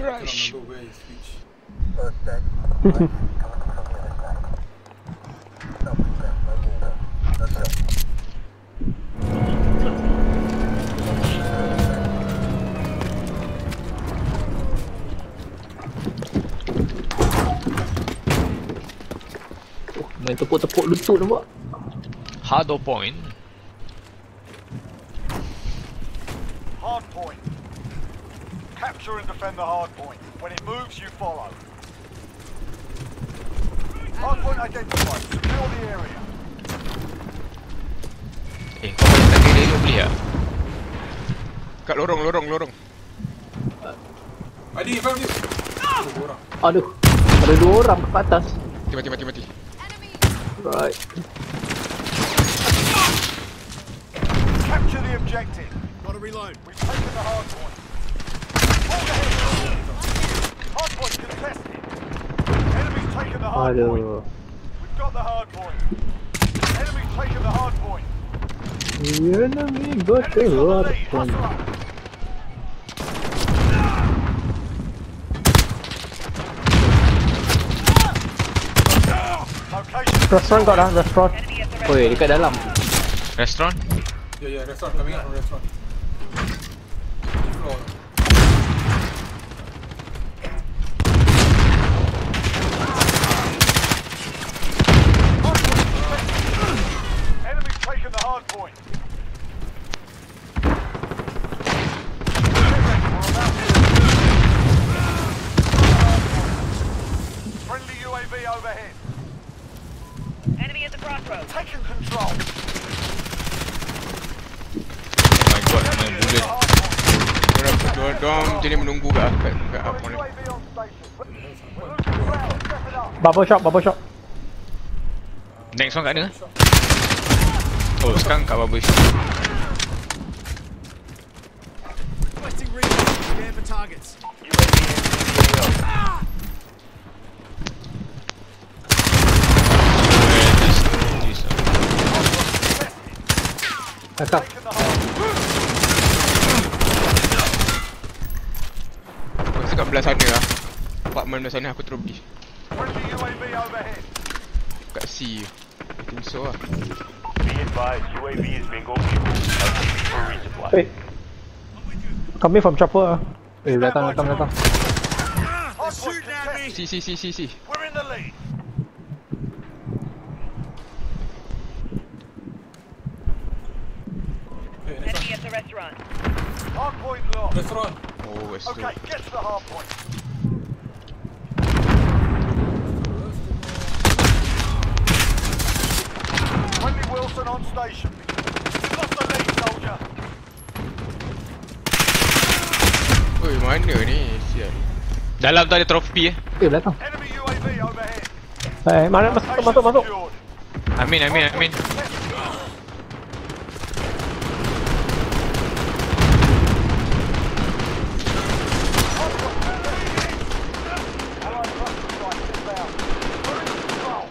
Crush. Main tepuk-tepuk lutut nampak. Hard point. Hard point. Capture and defend the hard point. When it moves, you follow. Hard point identified. Secure the area. Kau boleh tak kira elok boleh tak? Kat lorong. Adi, in front of you. Dua orang. Aduh. Ada 2 orang kat atas. Mati. Right. Capture the objective. Gotta reload. We've taken the hard point. Hold ahead. Hard point contested. Enemy's taken the hard point. Aduh. We've got the hard point. Enemy's taken the hard point. Enemy got the Enemy's on the hard lead. point. Hustle up. Location. Restaurant kat dah, restaurant. Oi, dekat dalam. Restaurant? Yeah, restaurant. Coming out from restaurant. Floor. Enemy's taken the hard point. Friendly UAV overhead. Enemy at the crossroads. Taking control. Oh my god, main bullet. Diorang macam ni menunggu kat apa ni. UAV on station. We're losing ground. Step it up. Bubble shop. Next one kat mana? Oh, sekarang kat bubble shop. Requesting reload. Scan for targets. Cakap. Taking the hard point. Aku rasa kat belah sana lah. Apartment belah sana aku terus pergi. Friendly UAV overhead. Kat C. I think so lah. Be advised, UAV is bingo fuel. For resupply. Wait. Coming from chopper. Datang. Hard point Shooting at me. C. We're in the lead. Enemy at the restaurant. Hard point lost. Restaurant. Oh, west tu. Okay, get to the hard point. Friendly Wilson on station. You've lost the lead, soldier. Oi, mana ni? Sial. Dalam tu ada trofi Belakang. Enemy UAV overhead. Mana masuk. Secured. Amin. Allied cluster strike inbound. We're in control.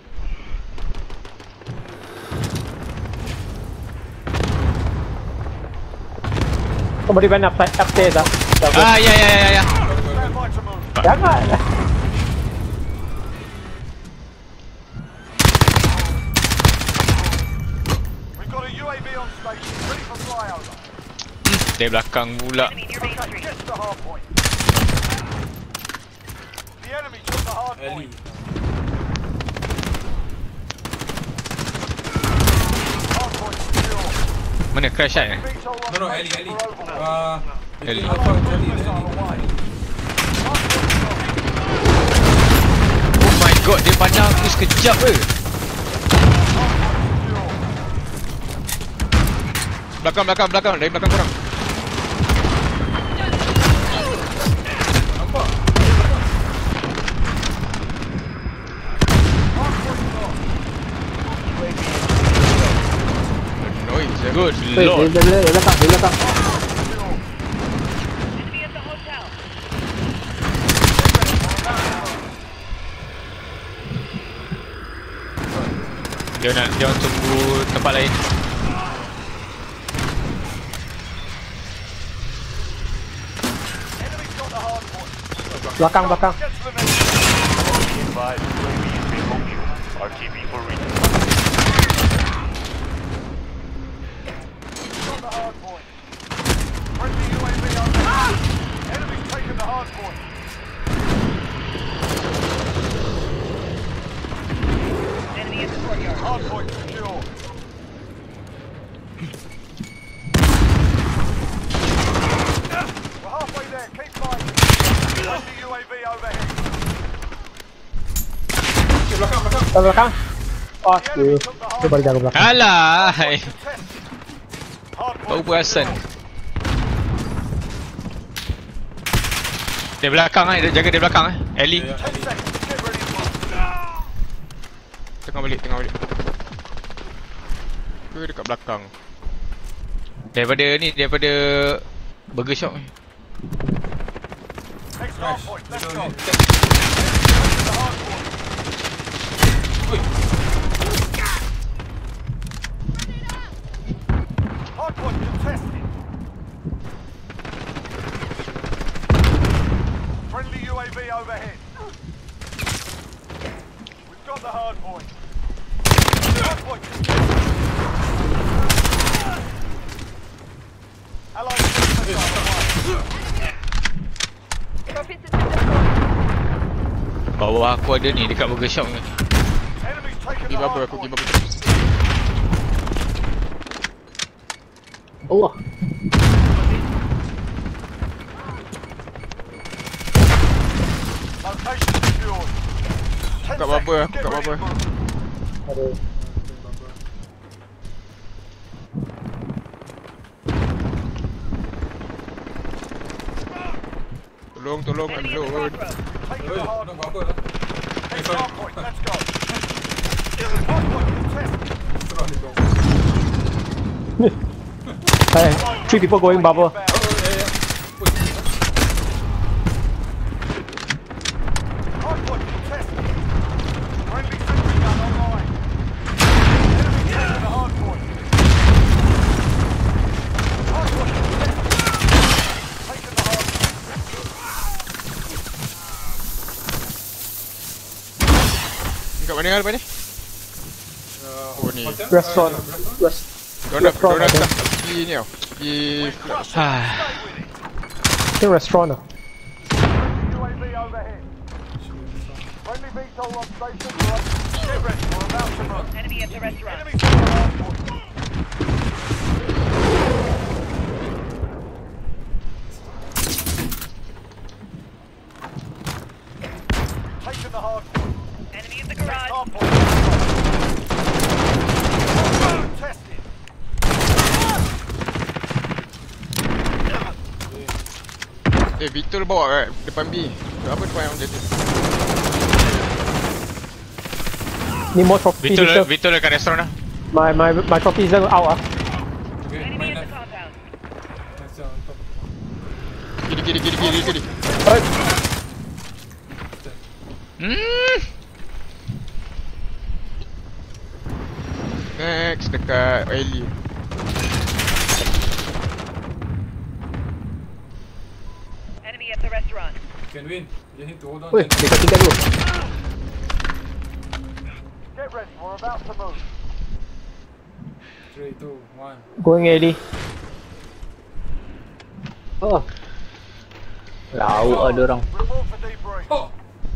Somebody went upstairs dah. Ah, ya. Stand by to move. Jangan. We've got a UAV on station, ready for flyover. Dari belakang pula. Enemy near Main Okay, Street. get to the hard point. The enemy took the hard Alley. point. Hard point secure. Mana crash kan? VTOL on No, station alley. for overhaul. Alley. Alpha, Charlie, Missile alley. away. Hard point lost. Oh my god, dia pandang aku sekejap ke? Hard point secure. Belakang, dari belakang korang. Nampak? Hard point lost. Noise, good Wait, lord. dia belakang. Secure. Enemy at the hotel. Dia orang tunggu tempat lain. Enemy's got the hard point. Belakang. Get to the next. Advise UAV is bingo fuel. RTV for reading. On the hard point. Friendly UAV overhead. Enemy's taken the hard point. Enemy in the courtyard. Hard point secure. We're halfway there. Keep fighting. Friendly UAV overhead. Belakang. Oh, The enemy took the dia hard baru jaga belakang. Alah. contested. Hard Baru point perasan. secure. Dia belakang dia jaga dia belakang Ellie. 10 seconds. Get ready to move. Tengah balik. Ke dekat belakang. Daripada Burger Shop ni. Next hard point. Let's go. The hard point. Hard point contested. Friendly UAV overhead. We've got the hard point. Hard point contested. Allied troops are Trophy system deployed. Bawah aku ada ni dekat Burger Shop ni. Enemies taking Pergi the bubble hard aku pergi point. bubble. Allah. Location secured. 10 Kat bubble, seconds. aku Get kat ready to bubble. move. Aduh. Tolong Enemy I'm at the load. crossroads. Taking Oi, the hard nak point. apa lah? Next hard point. Let's go. Hard point contested. Serang ni bro. Hey, 3 people going bubble. Oh, ya. Hard point contested. Friendly sentry gun online. Enemy taking the hard point. Hard point contested. Taking the hard point. Kat mana lepas ni? Oh, ni. Restaurant. Donat Restaurant ada. tak pergi ni tau. Pergi Crush it. Ah. Stay with it. Ini restaurant lah. UAV overhead. Friendly VTOL on station. Get ready. We're about to move. Enemy at the restaurant. Enemy taking the hard point. Taking the hard point. Enemy at the Next garage. hard point. Contested. Victor bawa kat depan B. Apa depan yang dia tu? Ni more trophy. Victor dekat restoran lah. My trophy is out ah. Okay, Enemy main at the left. compound. Nice on top. Kiri. Alright. Next dekat Ellie. Enemy at the restaurant. Can win. You need to hold on. Weh, dekat 3 dulu. Get ready. We're about to move. 3, 2, 1. Going AD. Oh. Lauk ada orang. Report for debrief. Oh!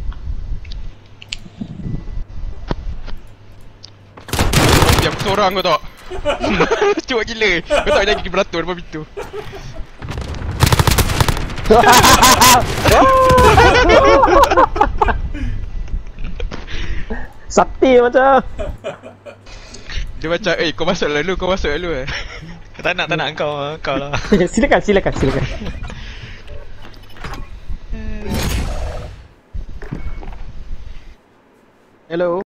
Diam seorang kau tak? Cuak gila. Kau tak jadi beratur depan pintu. Sakti macam. Dia macam, kau masuk lalu. Tak nak kau lah. Silakan. Hello.